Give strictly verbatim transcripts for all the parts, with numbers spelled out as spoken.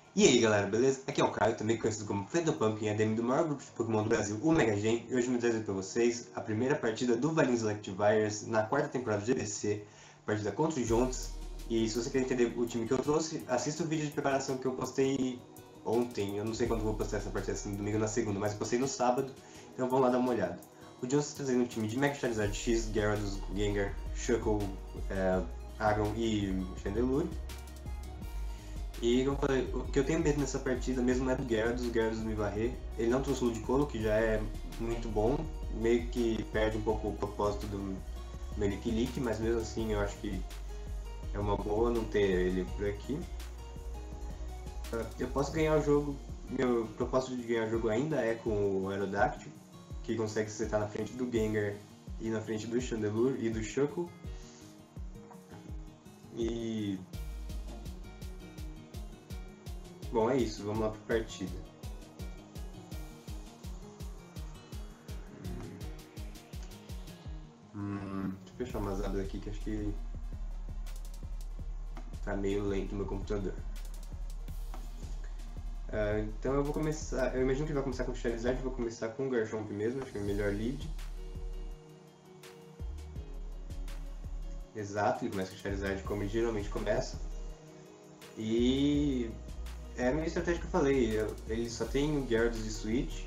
E aí galera, beleza? Aqui é o Caio, também conhecido como Fedopump, A D M do maior grupo de Pokémon do Brasil, o Mega Gen, e hoje eu vou trazer pra vocês a primeira partida do Valinhos Electivires na quarta temporada do G B C, partida contra o Jontes. E se você quer entender o time que eu trouxe, assista o vídeo de preparação que eu postei ontem. Eu não sei quando vou postar essa partida, se no domingo ou na segunda, mas eu postei no sábado, então vamos lá dar uma olhada. O Jontes está trazendo um time de Mega Charizard X, Gyarados, Gengar, Shuckle, é, Agon e Chandelure. E como eu falei, o que eu tenho medo nessa partida mesmo é do Gyarados, o Gyarados me varrer. Ele não trouxe o Ludicolo, que já é muito bom, meio que perde um pouco o propósito do Melik, mas mesmo assim eu acho que é uma boa não ter ele por aqui. Eu posso ganhar o jogo, meu propósito de ganhar o jogo ainda é com o Aerodactyl, que consegue acertar na frente do Gengar e na frente do Chandelure e do Shuckle. E... bom, é isso, vamos lá pra partida. Hum, deixa eu fechar umas abas aqui que acho que tá meio lento o meu computador. Uh, então eu vou começar, eu imagino que vai começar com o Charizard, eu vou começar com o Garchomp mesmo, acho que é o melhor lead. Exato, ele começa com o Charizard como ele geralmente começa. E é a minha estratégia que eu falei, eu, ele só tem o Gyarados de Switch.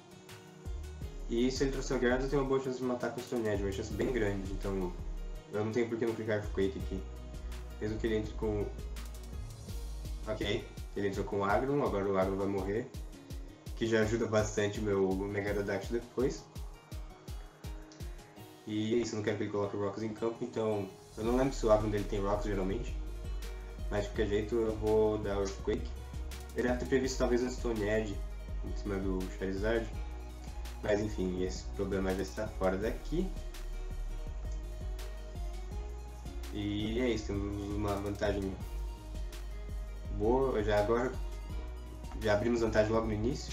E se ele trouxer o Gyarados eu tenho uma boa chance de matar com o Stone Edge, uma chance bem grande, então eu não tenho por que não clicar Earthquake aqui. Mesmo que ele entre com... ok, ele entrou com o Agron, agora o Agron vai morrer. Que já ajuda bastante o meu Mega Aerodactyl depois. E é isso, eu não quero que ele coloque o Rocks em campo, então... eu não lembro se o Agron dele tem Rocks geralmente. Mas de qualquer jeito eu vou dar Earthquake. Ele deve ter previsto talvez um Stone Edge em cima do Charizard. Mas enfim, esse problema já está fora daqui. E é isso, temos uma vantagem boa, já agora já abrimos vantagem logo no início.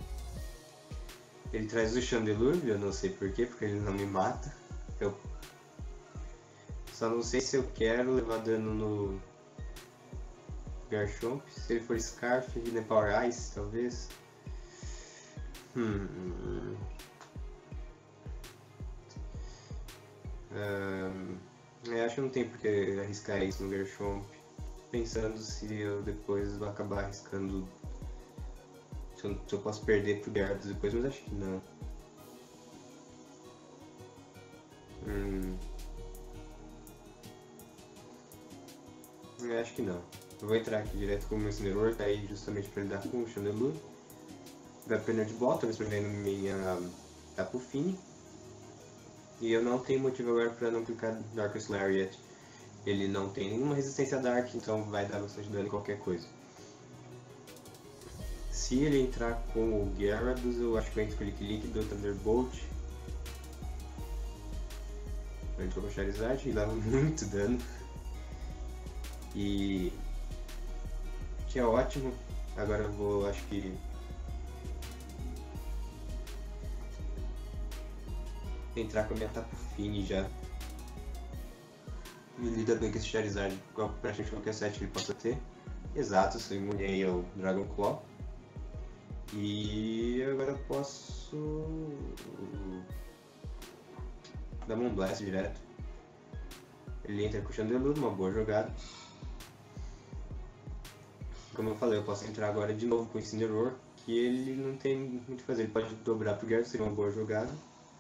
Ele traz o Chandelure, eu não sei porquê, porque ele não me mata. Eu só não sei se eu quero levar dano no Garchomp, se ele for Scarf, ele é Power Ice, talvez. Hum. Um, eu acho que não tem porque arriscar isso no Garchomp, pensando se eu depois vou acabar arriscando, se eu, se eu posso perder pro Gyarados depois, mas acho que não. Hum, eu acho que não. Eu vou entrar aqui direto com o meu Incineroar, tá aí justamente para lidar com o Chandelure. Vai perder de bola, talvez perdendo minha Tapu Fini. E eu não tenho motivo agora para não clicar Darkest Lariat. Ele não tem nenhuma resistência a Dark, então vai dar bastante dano em qualquer coisa. Se ele entrar com o Gyarados, eu acho que eu entro com o Lick do Thunderbolt. Ele entrou com o Charizard e dava muito dano. E... que é ótimo. Agora eu vou, acho que... entrar com a minha Tapu Fini já. Me lida bem com esse Charizard, igual praticamente qualquer set que ele possa ter. Exato, sou imune ao Dragon Claw. E agora eu posso dar Moonblast direto. Ele entra com o Chandelure, uma boa jogada. Como eu falei, eu posso entrar agora de novo com o Incineroar, que ele não tem muito o que fazer, ele pode dobrar pro Gyarados, seria uma boa jogada.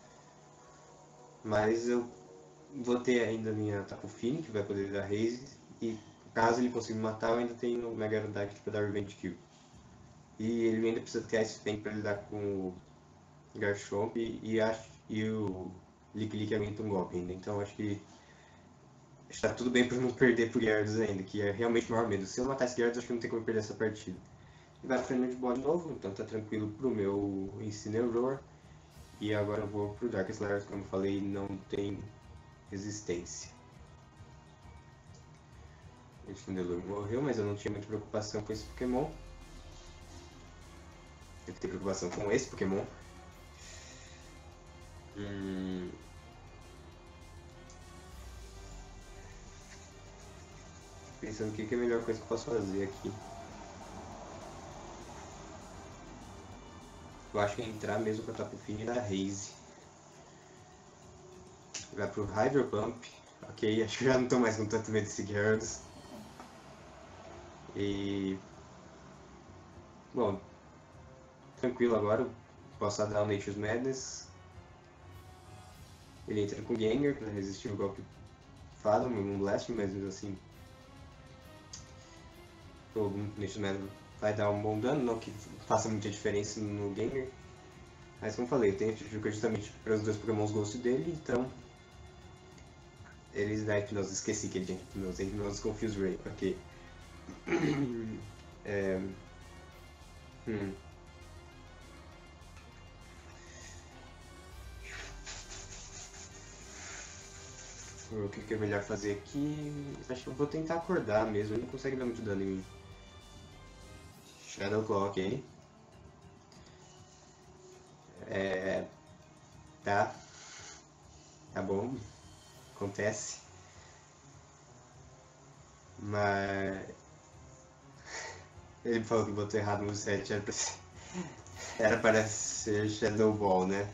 Mas eu vou ter ainda a minha Tapu Fini, que vai poder dar Haze, e caso ele consiga me matar, eu ainda tenho o Mega Aerodactyl para dar Revenge Kill. E ele ainda precisa ter a Spank para lidar com o Garchomp e, acho, e o Lick Lick aguenta um golpe ainda, então acho que está tudo bem para não perder pro Gyarados ainda, que é realmente o maior medo. Se eu matar esse Gyarados, acho que não tem como perder essa partida. E vai freno de bola de novo, então tá tranquilo pro meu Incineroar. E agora eu vou pro Darkest Lariat, como eu falei, não tem resistência. O Chandelure morreu, mas eu não tinha muita preocupação com esse Pokémon. Eu tenho preocupação com esse Pokémon. Hum... Pensando o que é a melhor coisa que eu posso fazer aqui. Eu acho que é entrar mesmo com a Tapu Fini da Raze. Vai pro Hydro Pump. Ok, acho que eu já não tô mais com tanto medo desse Gyarados. E... Bom, tranquilo agora. Posso dar o Nature's Madness. Ele entra com o Gengar pra resistir o golpe Fado, um Blast, mas assim... O Nature's Madness vai dar um bom dano, não que faça muita diferença no Gengar. Mas como eu falei, tem Tijuca justamente para os dois Pokémons Ghost dele, então... Eles da Hipnose, esqueci que ele tinha Hipnose, Hipnose Confuse Ray, ok. é... hum. O que, que é melhor fazer aqui? Acho que eu vou tentar acordar mesmo, ele não consegue dar muito dano em mim. Shadow Claw, ok. É... Tá. Tá bom. Acontece. Mas... Ele falou que botou errado no set, era pra ser... Era para ser Shadow Ball, né?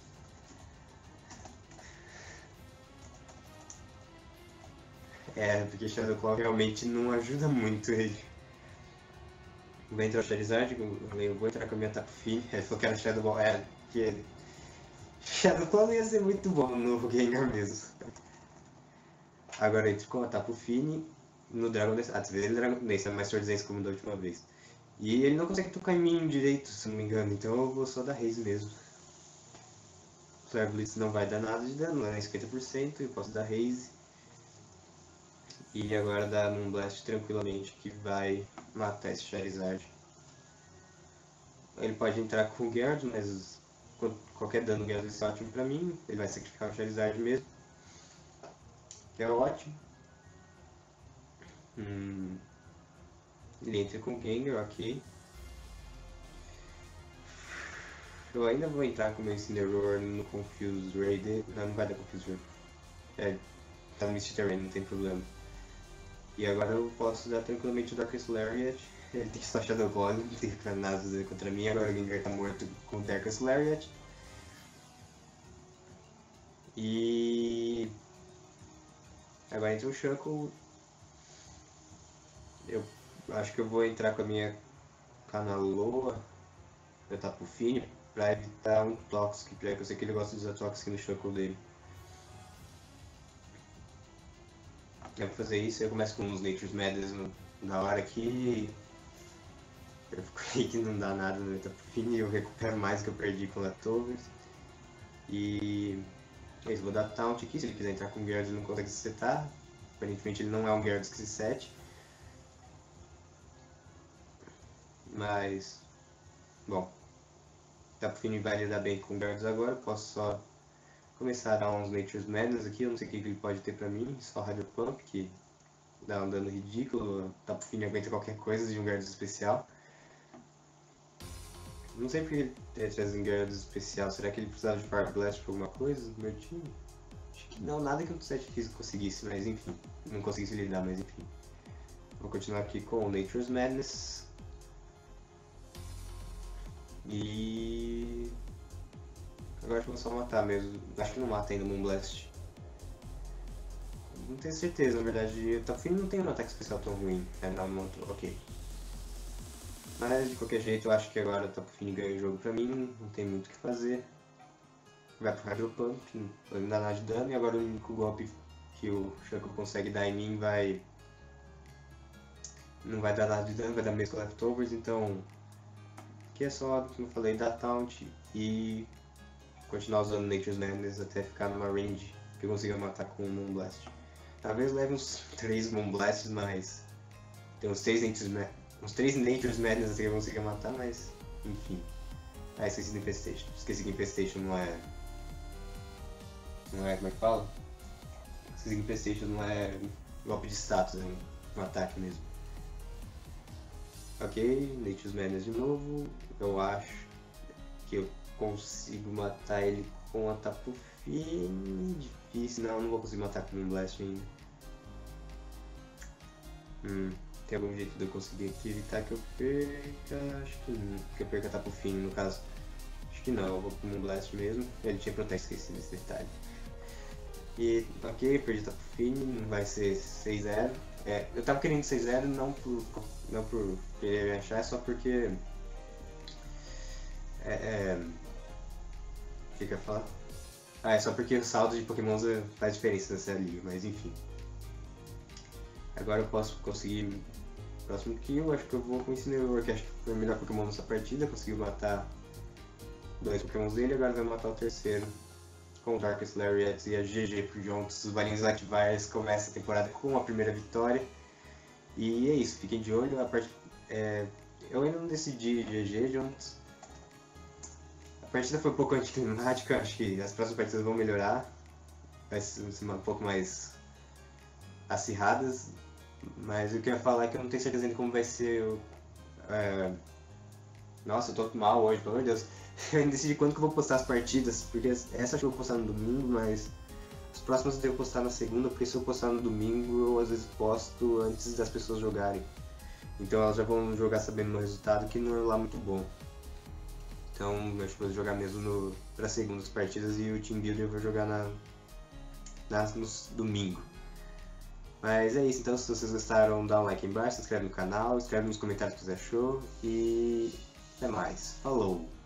É, porque Shadow Claw realmente não ajuda muito ele. Vou entrar o Charizard, eu vou entrar com a minha Tapu Fini. Ele falou que era Shadow Ball, é, que ele... Shadow Claw ia ser muito bom no Gengar mesmo. Agora eu entro com a Tapu Fini no Dragon Dance. Ah, tu vê ele Dragon Dance, é mais Sword Dance como da última vez. E ele não consegue tocar em mim direito, se não me engano, então eu vou só da Raze mesmo. Flare Blitz não vai dar nada de dano, é cinquenta por cento, eu posso dar Raze. E agora dá Moonblast tranquilamente, que vai matar esse Charizard. Ele pode entrar com o Gyarados, mas qualquer dano Gyarados é ótimo pra mim. Ele vai sacrificar o Charizard mesmo, que é ótimo. Hum, ele entra com o Gengar, ok. Eu ainda vou entrar com o meu Incineroar no Confuse Ray dele. Não, não vai dar Confuse Ray. É, tá no Misty Terrain, não tem problema. E agora eu posso dar tranquilamente o Darkest Lariat. Ele tem só Shadow Ball, não tem nada a fazer contra mim. Agora o Gengar tá morto com o Darkest Lariat. E... Agora entra o Shuckle. Eu acho que eu vou entrar com a minha Canaloa. Eu Tapu Fini pra evitar um Toxic, já que eu sei que ele gosta de usar Toxic no Shuckle dele. Eu vou fazer isso, eu começo com uns Nature's Madness na hora aqui. Eu fico aí que não dá nada no meu Tapu Fini, eu recupero mais do que eu perdi com o Leftovers. E... é isso, vou dar Taunt aqui, se ele quiser entrar com o Gyarados ele não consegue se setar. Aparentemente ele não é um Gyarados que se sete. Mas... bom... Tapu Fini vai lidar bem com o Gyarados agora, posso só começar a dar uns Nature's Madness aqui, eu não sei o que ele pode ter pra mim, só Hydro Pump, que dá um dano ridículo, Tapu Fini aguenta qualquer coisa de um Gyarados especial. Não sei porque ele é, traz um Gyarados especial, será que ele precisava de Power Blast pra alguma coisa no meu time? Acho que não, nada que o set físico conseguisse, mas enfim, não conseguisse lidar, mas enfim. Vou continuar aqui com o Nature's Madness. E... agora acho que vou só matar mesmo, acho que não mata ainda o Moonblast. Não tenho certeza, na verdade, o Tapu Fini não tem um ataque especial tão ruim, é, não, não, ok. Mas de qualquer jeito eu acho que agora o Tapu Fini ganha o jogo pra mim, não tem muito o que fazer. Vai pro Hydro Pump, não vai me dar nada de dano, e agora o único golpe que o Shuckle consegue dar em mim vai... não vai dar nada de dano, vai dar mesmo Leftovers, então... aqui é só, como eu falei, dar Taunt e continuar usando Nature's Madness até ficar numa range que eu consiga matar com um Moonblast. Talvez leve uns três Moonblasts, mas tem uns três Nature's Madness, uns três Nature's Madness até que eu consiga matar, mas enfim. Ah, esqueci do Infestation. Esqueci que Infestation não é... não é, como é que fala? Esqueci que Infestation não é golpe de status, é um ataque mesmo. Ok, Nature's Madness de novo. Eu acho que eu consigo matar ele com a Tapu Fini. Difícil, não, não vou conseguir matar com um Blast ainda. Hum, tem algum jeito de eu conseguir aqui evitar que eu perca? Acho que não, que eu perca a Tapu Fini no caso. que não, eu vou pro Moonblast mesmo. Ele tinha que eu ter esquecido esse detalhe. E ok, perdi top fine, não vai ser seis zero. É, eu tava querendo seis zero não por, não por querer achar, é só porque... É, é, o que que eu ia falar? Ah, é só porque o saldo de Pokémons faz diferença nessa liga, mas enfim. Agora eu posso conseguir o próximo kill, acho que eu vou com o Incineroar, que acho que foi o melhor Pokémon nessa partida, conseguiu matar dois Pokémons dele, agora vai matar o terceiro. Com o Darkest Lariats e a G G pro Jonks, os Valinhos Electivires começa a temporada com a primeira vitória. E é isso, fiquem de olho, a part... é... eu ainda não decidi G G, Jonks. A partida foi um pouco anticlimática, acho que as próximas partidas vão melhorar, vai ser um pouco mais acirradas, mas o que eu ia falar é que eu não tenho certeza ainda como vai ser o... É... Nossa, eu tô mal hoje, pelo amor de Deus. Eu ainda decidi quando que eu vou postar as partidas, porque essa acho que eu vou postar no domingo, mas as próximas eu devo postar na segunda, porque se eu postar no domingo eu às vezes posto antes das pessoas jogarem. Então elas já vão jogar sabendo o resultado, que não é lá muito bom. Então acho que vou jogar mesmo no, pra segunda as partidas e o Team Builder eu vou jogar na, na, no domingo. Mas é isso, então se vocês gostaram, dá um like aí embaixo, se inscreve no canal, escreve nos comentários o que você achou e até mais. Falou!